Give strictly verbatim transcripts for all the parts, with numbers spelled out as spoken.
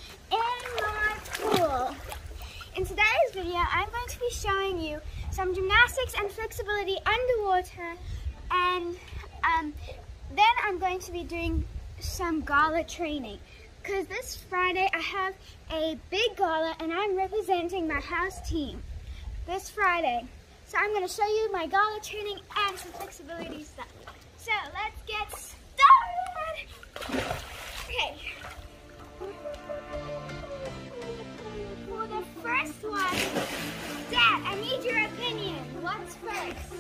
in my pool. In today's video, I'm going to be showing you some gymnastics and flexibility underwater, and um, then I'm going to be doing some gala training. Because this Friday I have a big gala and I'm representing my house team this Friday. So I'm going to show you my gala training and some flexibility stuff. So let's get started! Okay. For the first one, Dad, I need your opinion. What's first?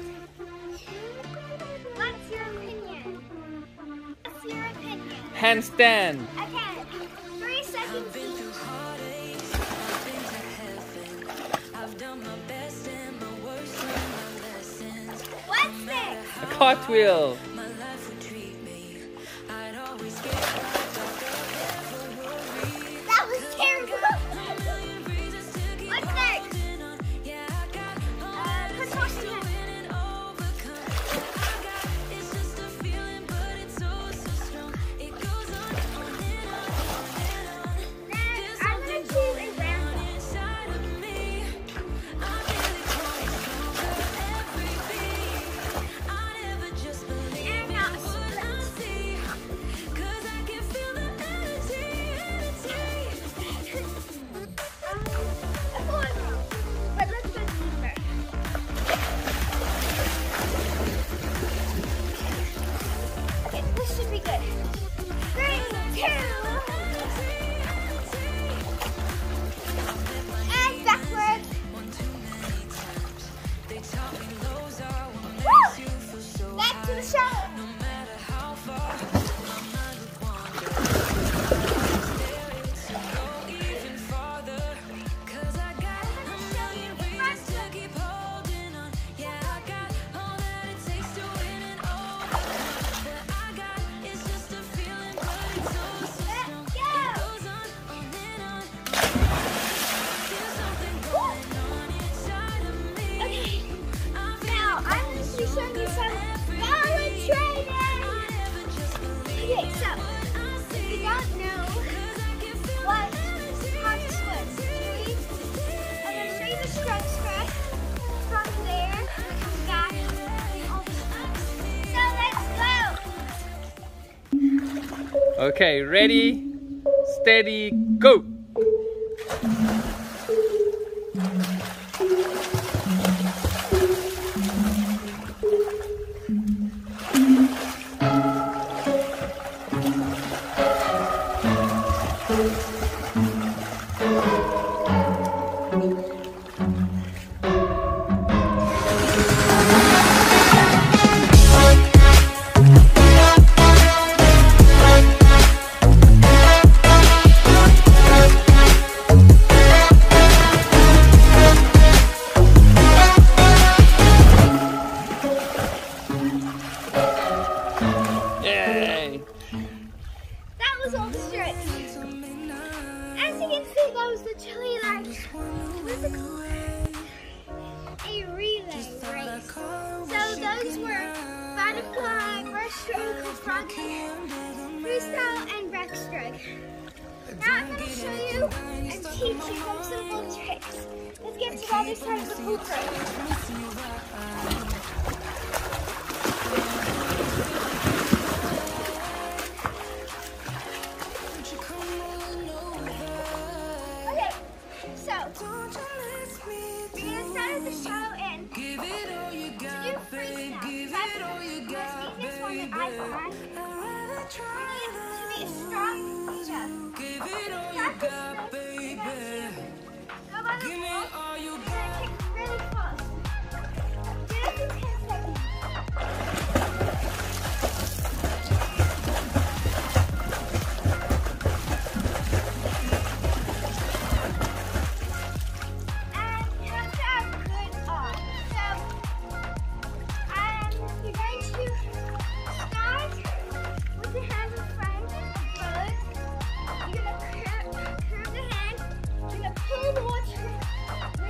What's your opinion? What's your opinion? Handstand. Okay, three seconds each. What's next? A cartwheel. That was terrible. What's next? Uh, contortion head. Next, I'm gonna do a round off. And now a split. Um, a forward roll. But let's go deeper. Okay, this should be good. Three, two, and backwards. Woo! Back to the shower. Okay, so if you don't know what how to swim, see, I'm going to show you the strokes first. From there, come back, and all the strokes. So let's go. Okay, ready, steady, go. Yay! That was all the strokes. As you can see, that was the chili like physical, a relay race. So those were butterfly, breaststroke, front freestyle, and backstroke. Now I'm going to show you and teach you some simple tricks. Let's get to the other side of the pool first. Okay, so we're gonna start at the shallow end. To do freestyle, that's the most easiest one that I find. We need it to be a strong jump. Practice this. Go by the wall. You're gonna kick really close. Do it for ten seconds. Pull the water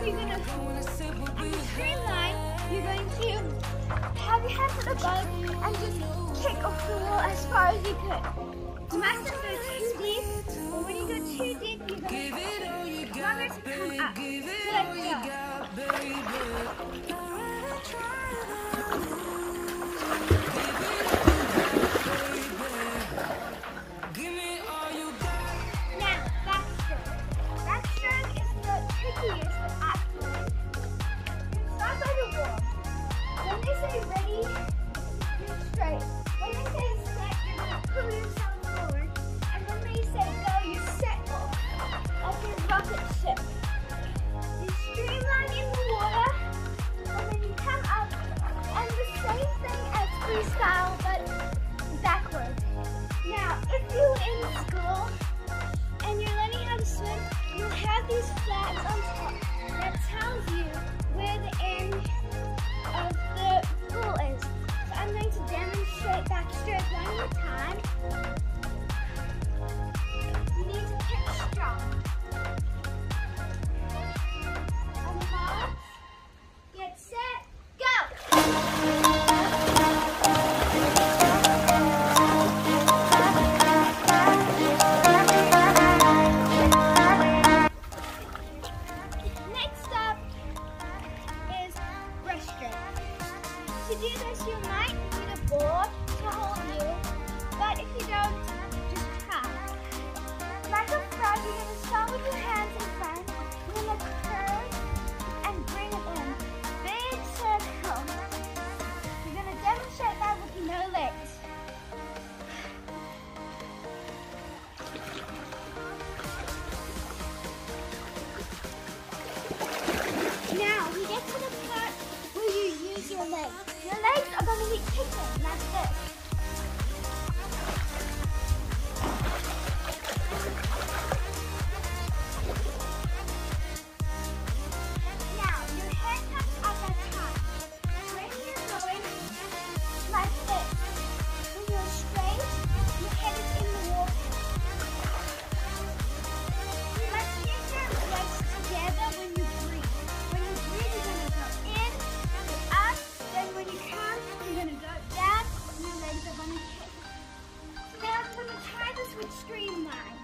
So you're gonna, on the streamline, you're going to have your hands at the boat and just kick off the wall as far as you could. You mustn't go too deep, or when you go too deep, you're going to want it to come up. So let's go. To do this, you might need a board to hold you, but if you don't, just try. Like a frog, you're going to start with your hands in front, you're going to curve and bring it in. Big circle. You're going to demonstrate that with no legs. Now, we get to the part where you use your legs. Your legs are going to be kicking like this. Now, your head taps at that time. When you're going like this, when you're straight, your head is in the water. You must keep your legs together when you breathe. When you breathe, you're going to go in, go up, then when you come, you're going to go down, and your legs are going to kick. So now I'm going to try this with streamline.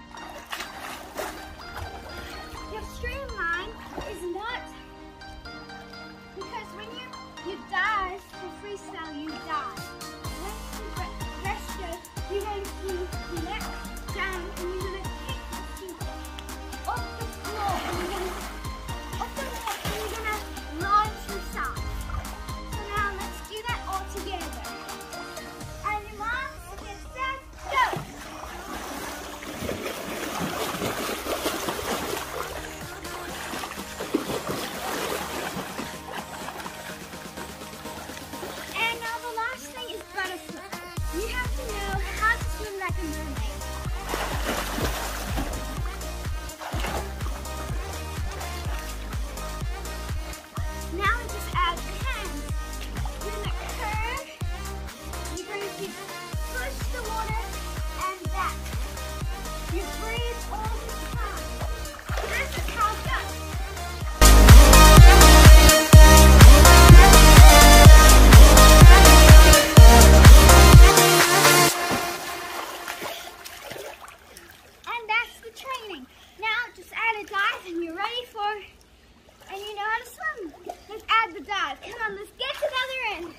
Your streamline is not, because when you, you dive for freestyle, you dive. When you rest stroke, you're going to let down, and you're going to kick the feet off the floor, and you're going to off the wall, and you're going to launch your side. So now let's do that all together. And your moms, get set, go! And now the last thing is butterfly. You have to know how to swim like a mermaid. Now we just add your hands. You're going to curve. You're going to push the water and back. You breathe all the time. This is how it goes. And that's the training. Now just add a dive and you're ready for, and you know how to swim. Let's add the dive. Come on, let's get to the other end.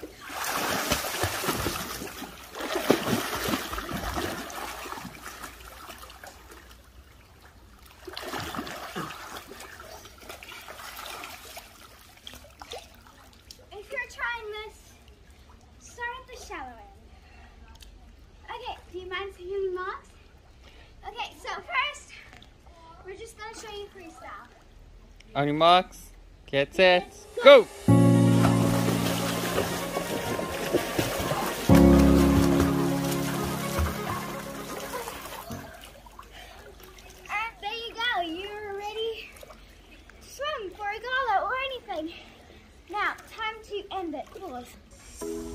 If you're trying this, start at the shallow end. Okay, do you mind seeing any marks? Okay, so first, we're just going to show you freestyle. On your marks, get set, go! And there you go, you're ready to swim for a gala or anything. Now, time to end it. Pause.